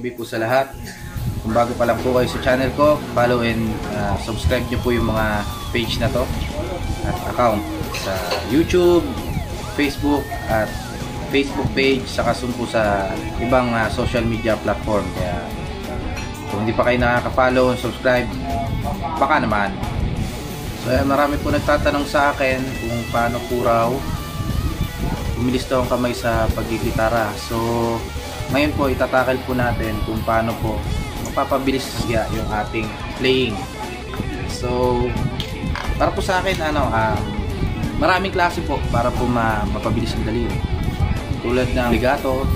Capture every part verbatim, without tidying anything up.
gabi po sa lahat. Kung bago pa lang po kayo sa channel ko, follow and uh, subscribe nyo po yung mga page na to at account sa YouTube, Facebook at Facebook page, saka po sa ibang uh, social media platform. Kaya kung hindi pa kayo nakaka-follow and subscribe, baka naman. So eh, marami po nagtatanong sa akin kung paano po raw bumilis daw ang kamay sa paggigitara. So ngayon po itatakal po natin kung paano po mapapabilis siya yung ating playing. So para po sa akin, ano, um, maraming klase po para po ma mapabilis ang dali. Tulad ng legato,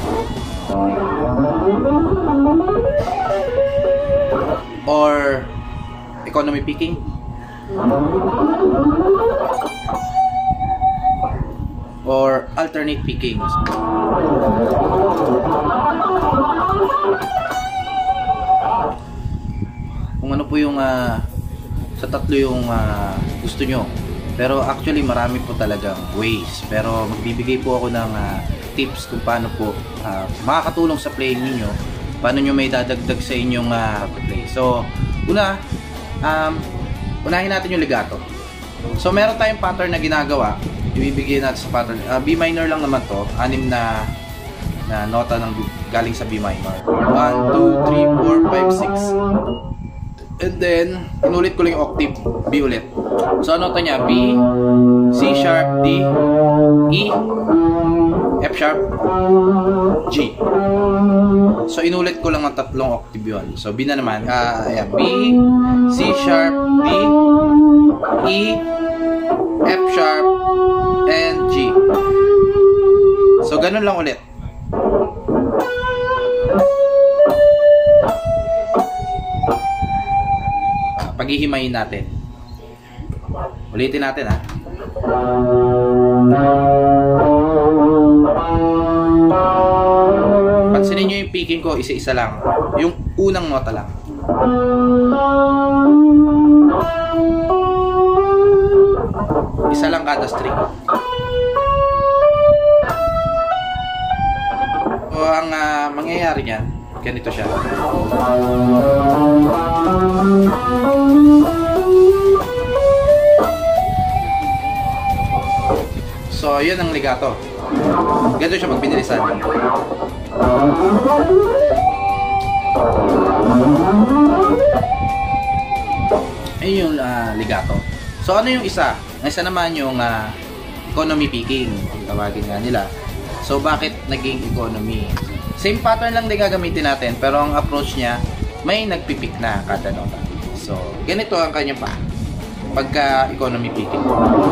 or economy picking, or alternate picking. Kung ano po yung uh, sa tatlo yung uh, gusto nyo. Pero actually marami po talagang ways. Pero magbibigay po ako ng uh, tips kung paano po uh, makakatulong sa playing niyo. Paano nyo may dadagdag sa inyong uh, play. So una, um, unahin natin yung legato. So meron tayong pattern na ginagawa. Ibibigay natin sa pattern. Uh, B minor lang naman to. Anim na na nota ng galing sa B minor. one, two, three, four, five, six. And then, inulit ko lang yung octave. B ulit. So, nota niya, B, C sharp, D, E, F sharp, G. So, inulit ko lang ang tatlong octave yun. So, B na naman. Uh, ayan, B, C sharp, D, E, F sharp, and G. So, ganun lang ulit. Paghihimayin natin. Ulitin natin, ha. Pansinin nyo yung picking ko, isa-isa lang. Yung unang nota lang. Isa lang kada string. So, ang uh, mangyayari niyan, ganito siya. So, yun ang legato. Ganito siya pag binilisan. Ayun yung uh, legato. So, ano yung isa? Ang isa naman yung uh, economy picking. Tawagin nga nila. So, bakit naging economy? Same pattern lang din gagamitin natin, pero ang approach niya, may nagpipick na kada nota. So, ganito ang kanya pa. Pagka economy picking.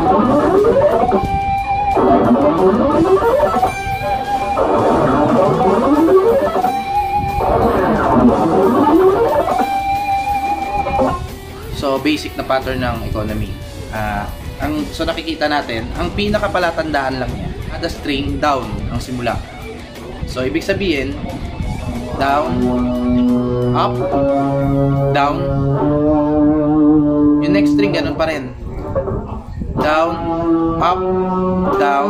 So, basic na pattern ng economy. Uh, ang, so, nakikita natin, ang pinakapalatandaan lang niya, kada string, down ang simula. So, ibig sabihin, down, up, down. Yung next string, ganun pa rin. Down, up, down.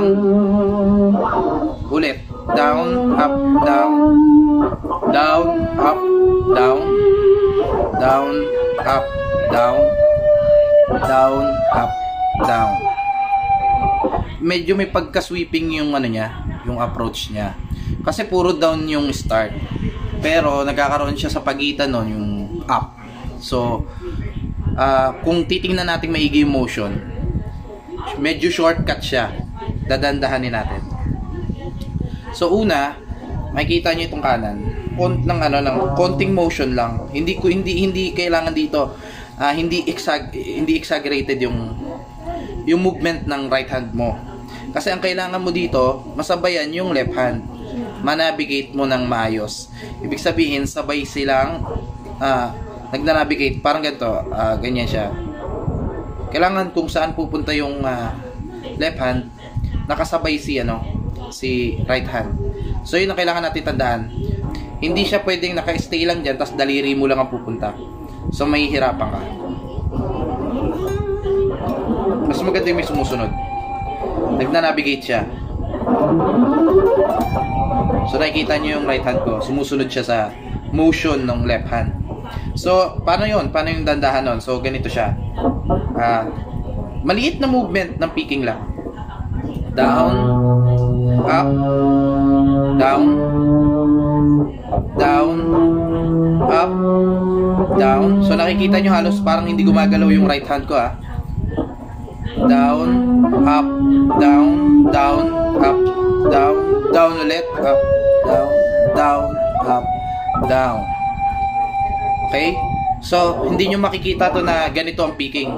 Ulit. Down, up, down. Down, up, down. Down, up, down. Down, up, down. Medyo may pagka-sweeping yung ano niya, yung approach niya. Kasi puro down yung start. Pero nagkakaroon siya sa pagitan nun, yung up. So, uh, kung titingnan natin maigi yung motion, medyo shortcut siya. Dadandahanin natin. So, una, makikita niyo itong kanan. Kont ng ano lang, konting motion lang. Hindi ko hindi hindi kailangan dito uh, hindi exag hindi exaggerated yung yung movement ng right hand mo. Kasi ang kailangan mo dito, masabayan yung left hand. Manavigate mo ng maayos. Ibig sabihin, sabay silang uh, nagna-navigate. Parang ganito, uh, ganyan siya. Kailangan kung saan pupunta yung uh, left hand, nakasabay si, ano, si right hand. So, yun ang kailangan natin tandaan. Hindi siya pwedeng naka-stay lang dyan, tapos daliri mo lang ang pupunta. So, mahihirapan ka. Mas maganda yung may sumusunod. Nagna-navigate siya. So nakikita nyo yung right hand ko, sumusunod siya sa motion ng left hand. So paano yun? Paano yung dandahan nun? So ganito siya. Uh, maliit na movement ng picking lang. Down, up, down, down, up, down. So nakikita nyo halos parang hindi gumagalaw yung right hand ko ah. Down, up, down, down, up, down, down ulit, up, down, down, up, down. Okay? So, hindi nyo makikita to na ganito ang picking.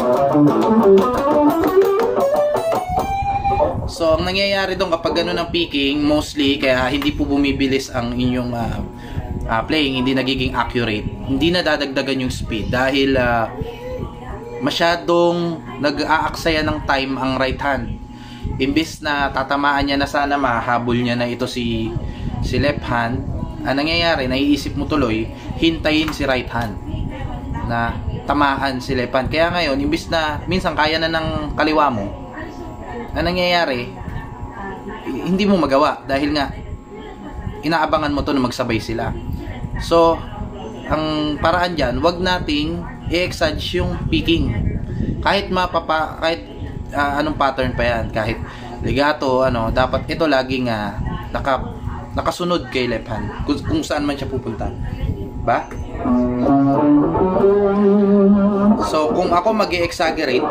So, ang nangyayari doon kapag ganun ang picking, mostly, kaya hindi po bumibilis ang inyong uh, uh, playing, hindi nagiging accurate. Hindi na dadagdagan yung speed dahil uh, masyadong nag-aaksaya ng time ang right hand. Imbis na tatamaan niya na sana mahabol niya na ito si, si left hand, ang nangyayari, naiisip mo tuloy, hintayin si right hand na tamaan si left hand. Kaya ngayon, imbis na minsan kaya na ng kaliwa mo, ang nangyayari, hindi mo magawa dahil nga inaabangan mo to na magsabay sila. So, ang paraan dyan, wag nating i-exage yung picking. Kahit mapapa, kahit uh, anong pattern pa yan, kahit legato, ano, dapat ito laging uh, naka, nakasunod kay left hand kung, kung saan man siya pupunta. Ba? So, kung ako mag-i-exaggerate,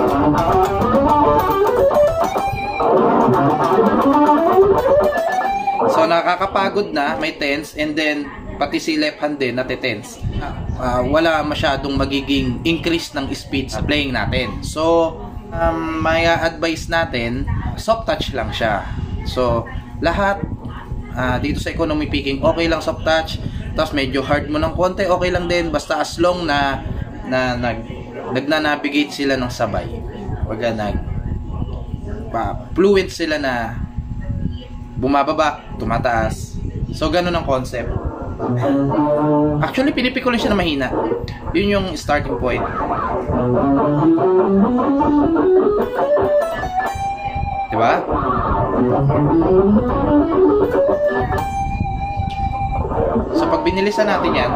so nakakapagod na, may tense, and then pati si left hand din nate-tense. Uh, wala masyadong magiging increase ng speed sa playing natin. So, um, may advice natin, soft touch lang siya. So, lahat uh, dito sa economy picking, okay lang soft touch. Tapos medyo hard mo ng konti, okay lang din. Basta as long na, na nag, nagna-navigate sila ng sabay. Wag nag pa, fluent sila na bumababa, tumataas. So, ganun ang concept. Actually, pinipik ko lang siya na mahina. Yun yung starting point. Diba? So, pag binilisan natin yan,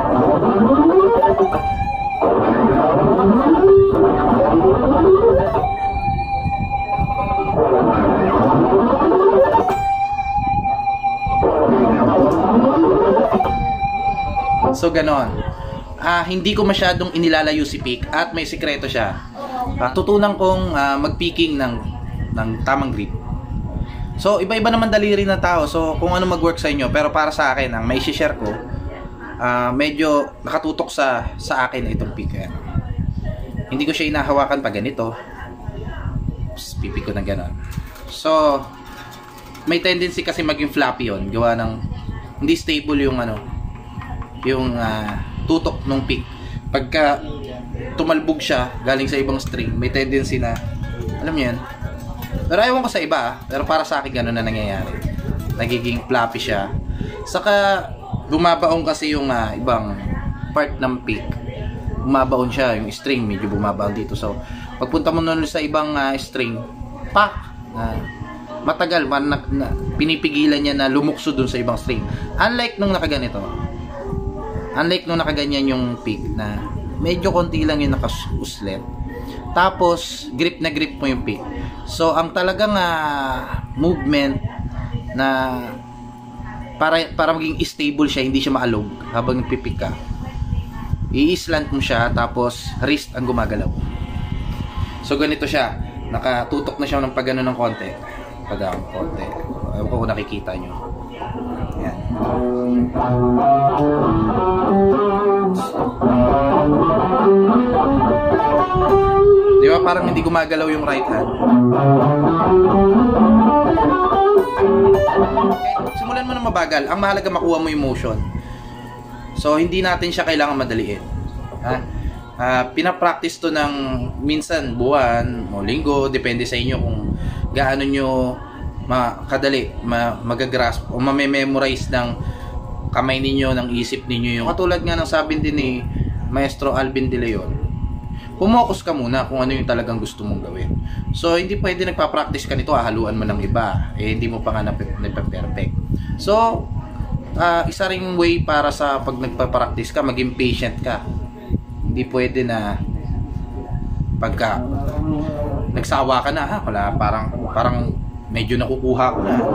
so ganon. Ah, hindi ko masyadong inilalayo si pick at may sikreto siya. Ah, tutunan kong ah, mag-picking ng ng tamang grip. So iba-iba naman daliri ng tao. So kung ano mag-work sa inyo, pero para sa akin ang may share ko, ah, medyo nakatutok sa sa akin itong pick. Ayan. Hindi ko siya inahawakan pa ganito. Pipick ko ng ganon. So may tendency kasi maging floppy yon, gawa ng hindi stable yung ano, yung uh, tutok ng pick. Pagka tumalbog siya galing sa ibang string, may tendency na, alam niyo yan. Pero ayaw ko sa iba, pero para sa akin gano'n na nangyayari. Nagiging floppy siya. Saka bumabaon kasi yung uh, ibang part ng pick. Bumabaon siya, yung string medyo bumabaon dito. So pagpunta mo nun sa ibang uh, string, pak! Uh, matagal, man, na, na, pinipigilan niya na lumukso dun sa ibang string. Unlike nung nakaganito, unlike nung nakaganyan yung pick na medyo konti lang yung nakauslet, tapos grip na grip mo yung pick. So ang talagang uh, movement na para, para maging stable siya, hindi siya maalog habang nagpipick ka, i-slant mo siya, tapos wrist ang gumagalaw. So ganito siya, nakatutok na siya ng pagano ng konti, pagano ng konti. Ewan ko kung nakikita nyo. Yan. Di ba parang hindi gumagalaw yung right hand? Okay, simulan mo na mabagal. Ang mahalaga makuha mo yung motion. So hindi natin siya kailangan madaliin. Ha? Uh, pinapractice to ng minsan buwan o linggo, depende sa inyo kung gaano nyo makadali, ma magagrasp o mamememorize ng kamay ninyo, ng isip ninyo yung katulad nga ng sabi din ni Maestro Alvin De Leon. pumokus ka muna kung ano yung talagang gusto mong gawin. So, hindi pwede nagpa-practice ka nito, hahaluan mo ng iba. Eh, hindi mo pa nga nagpa-perfect. So, uh, isa ring way para sa pag nagpa-practice ka, maging patient ka. Hindi pwede na pagka nagsawa ka na, ha, wala, parang, parang medyo nakukuha ko na.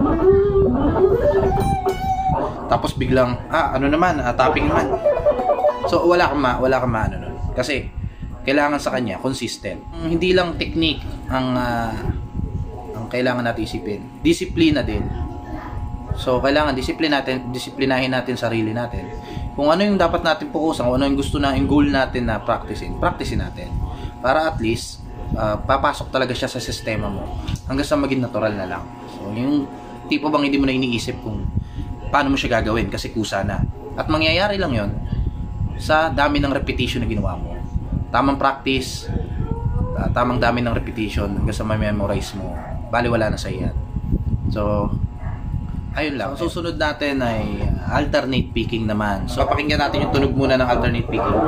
Tapos biglang, ah, ano naman, ah, tapping naman. So, wala kang ma, wala kang ma, ano nun. Kasi, kailangan sa kanya, consistent. Hindi lang technique ang, uh, ang kailangan natin isipin. Disiplina din. So, kailangan disiplin natin, disiplinahin natin sarili natin. Kung ano yung dapat natin fokusan, kung ano yung gusto na, yung goal natin na practicein, practicein natin. Para at least, uh, papasok talaga siya sa sistema mo. Hanggang sa maging natural na lang. So, yung tipo bang hindi mo na iniisip kung paano mo siya gagawin kasi kusa na. At mangyayari lang yon sa dami ng repetition na ginawa mo. Tamang practice, uh, tamang dami ng repetition hanggang sa ma-memorize mo. Bali wala na sa iyan. So, ayun lang. Ang susunod natin ay alternate picking naman. So, papakinggan natin yung tunog muna ng alternate picking.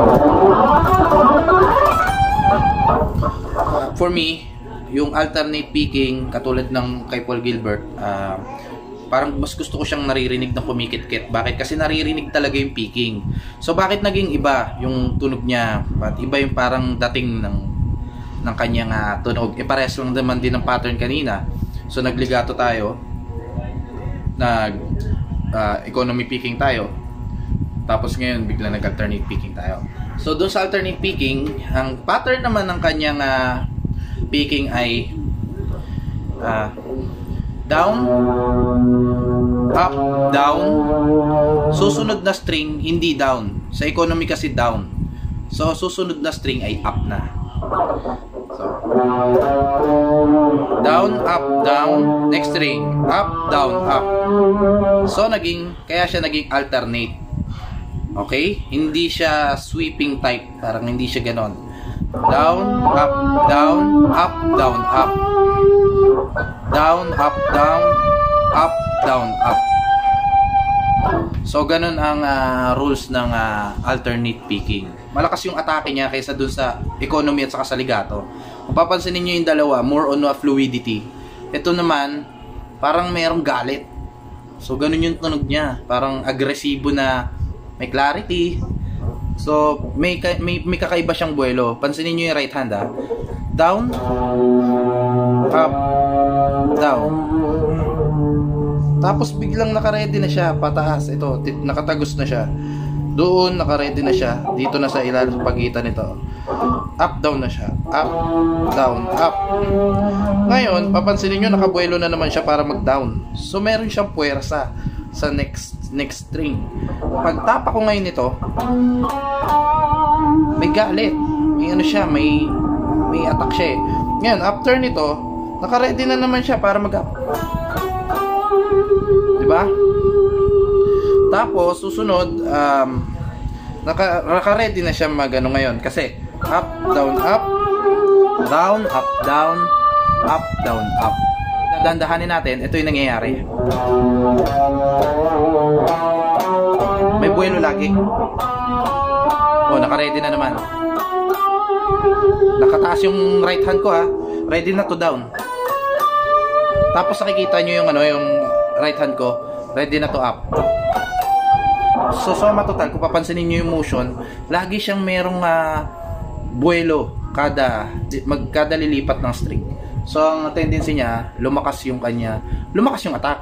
Uh, for me, yung alternate picking, katulad ng kay Paul Gilbert, uh, parang mas gusto ko siyang naririnig ng pumikit-kit. Bakit? Kasi naririnig talaga yung picking. So, bakit naging iba yung tunog niya? At iba yung parang dating ng, ng kanyang uh, tunog. E, pares lang naman din ng pattern kanina. So, nagligato tayo. Nag uh, economy picking tayo. Tapos ngayon, bigla nag-alternate picking tayo. So, dun sa alternate picking, ang pattern naman ng kanyang uh, picking ay uh, down, up, down. Susunod na string, hindi down. Sa economy kasi down. So, susunod na string ay up na. So, down, up, down. Next string, up, down, up. So, naging, kaya siya naging alternate. Okay? Hindi siya sweeping type. Parang hindi siya ganon. Down, up, down, up, down, up. Down, up, down, up, down, up. So, ganun ang uh, rules ng uh, alternate picking. Malakas yung atake niya kaysa dun sa economy at saka sa legato. Kung papansinin nyo yung dalawa, more on uh, fluidity. Ito naman, parang merong galit. So, ganun yung tunog niya. Parang agresibo na may clarity. So, may, may, may kakaiba siyang buwelo. Pansinin nyo yung right hand, ha. Down, up, down. Tapos biglang naka-ready na siya pataas. Ito, nakatagos na siya. Doon naka-ready na siya. Dito na sa ilalim pagitan nito. Up, down na siya. Up, down, up. Ngayon, papansinin nyo, nakabuelo na naman siya para mag-down. So, meron siyang puwersa sa next next string. Pag tapa ko ngayon nito, may galit. May ano siya, may may attack siya eh. Ngayon, after nito, naka-ready na naman siya para mag-up. Diba? Tapos, susunod, um, naka, naka-ready na siya mag-ano ngayon. Kasi, up, down, up, down, up, down, up, down, up. Dandahanin natin, ito yung nangyayari. May buwelo lagi. O, naka-ready na naman. Nakataas yung right hand ko, ha. Ready na to down. Tapos nakikita nyo yung ano, yung right hand ko, ready na to up. So, suma total, kung papansinin nyo yung motion, lagi siyang merong uh, buwelo kada, mag, kada lilipat ng string. So, ang tendency niya, lumakas yung kanya, lumakas yung atake.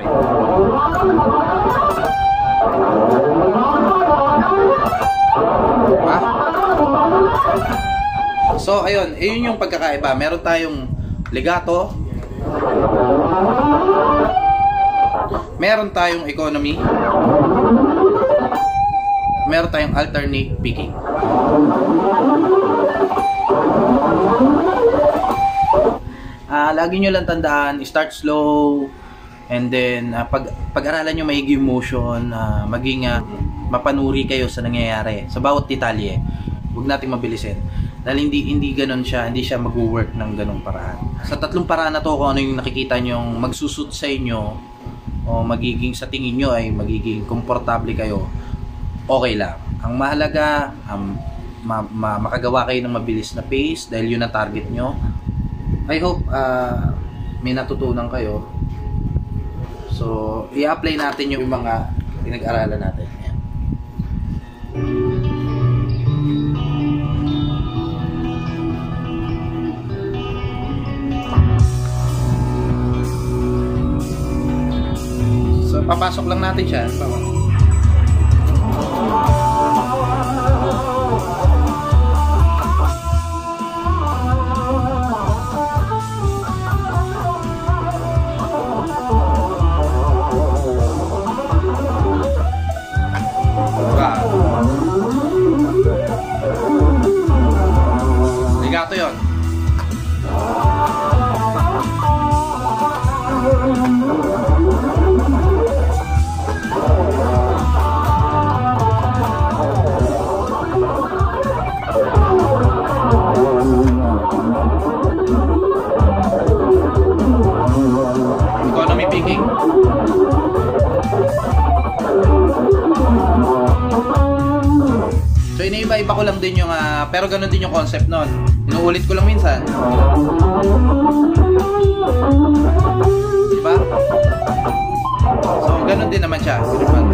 Diba? So, ayun, ayun yung pagkakaiba. Meron tayong legato, meron tayong economy, meron tayong alternate picking. Uh, lagi nyo lang tandaan, start slow, and then uh, pag, pag-aralan nyo maigi yung motion, uh, maging uh, mapanuri kayo sa nangyayari sa bawat detalye. Huwag nating mabilisin dahil hindi hindi ganoon siya, hindi siya mag-work ng ganong paraan. Sa tatlong paraan na to, kung ano yung nakikita nyong magsusut sa inyo o magiging sa tingin nyo ay magiging komportable kayo, okay lang. Ang mahalaga, um, ma ma makagawa kayo ng mabilis na pace dahil yun ang target nyo. I hope uh, may natutunan kayo. So, i-apply natin yung mga pinag-aralan natin. Ayan. So, papasok lang natin siya. Ligato yun. Economy picking. So iniiba-iba ko lang din yung uh, pero ganun din yung concept nun. Inuulit ko lang minsan. Diba? So ganun din naman siya.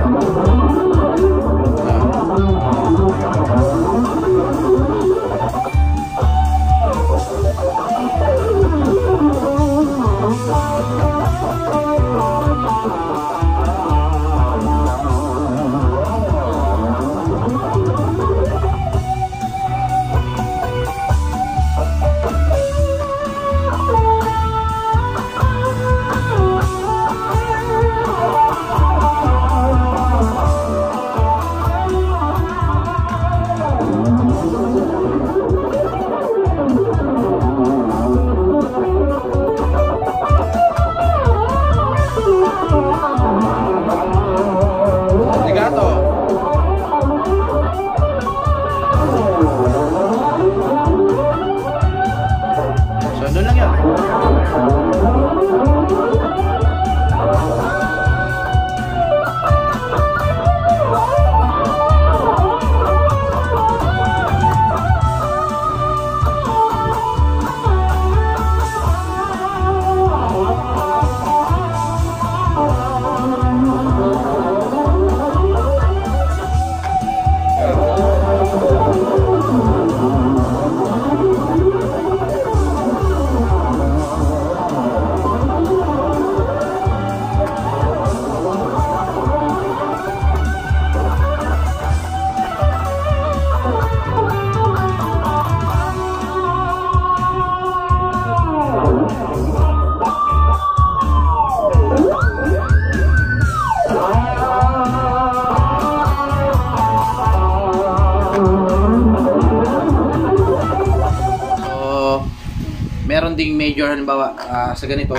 Meron ding major, halimbawa uh, sa ganito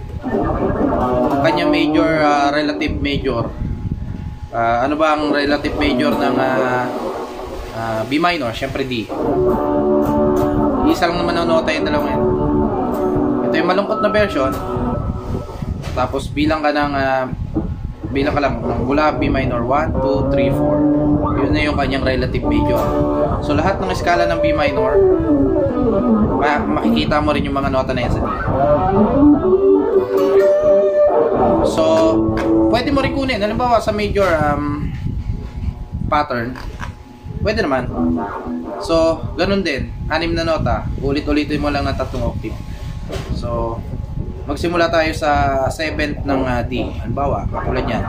kanya major, uh, relative major, uh, ano ba ang relative major ng uh, uh, B minor? Syempre D. Isa lang naman ang nota yung dalawang yan. Ito yung malungkot na version, tapos bilang ka ng uh, bilang ka lang mula B minor one, two, three, four. Yun na yung kanyang relative major. So lahat ng skala ng B minor makikita mo rin yung mga nota na yan sa D. So, pwede mo rin kunin. Halimbawa sa major um, pattern, pwede naman. So, ganun din. Anim na nota. Ulit-ulitin mo lang ng tatlong octave. So, magsimula tayo sa seventh ng uh, D. Halimbawa, katulad yan.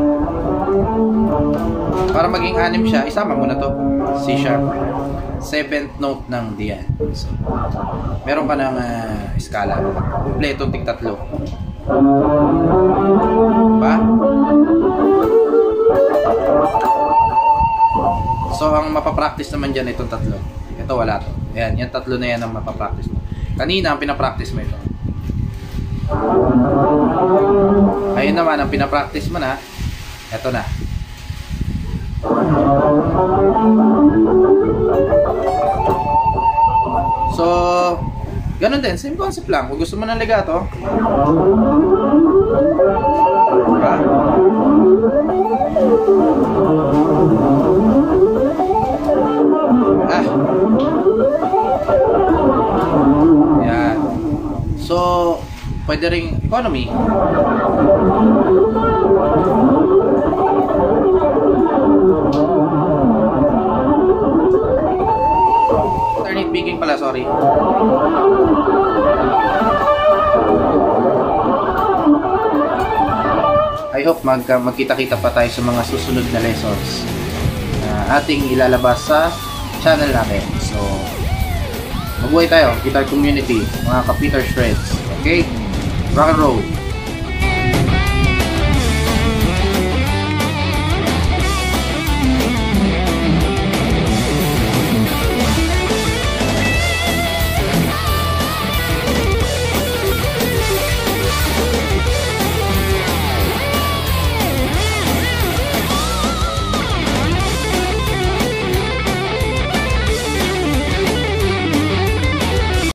Para maging anim siya, isama mo na to. C sharp. seventh note ng D yan. So, meron ka ng uh, skala. Kompletong tig tatlo. Diba? So, ang mapapractice naman dyan itong tatlo. Ito wala to. Ayan, yung tatlo na yan ang mapapractice mo. Kanina, ang pinapractice mo ito. Ayun naman, ang pinapractice mo na, ito na. So, ganun din, same concept lang. Kung gusto mo ng legato, diba? Ah. Yan. So, pwede ring economy. Alternate picking pala, sorry. I hope mag magkita-kita pa tayo sa mga susunod na lessons na ating ilalabas sa channel natin. So, mabuhay tayo, guitar community, mga ka-Peter Shreds. Okay? Rock and roll!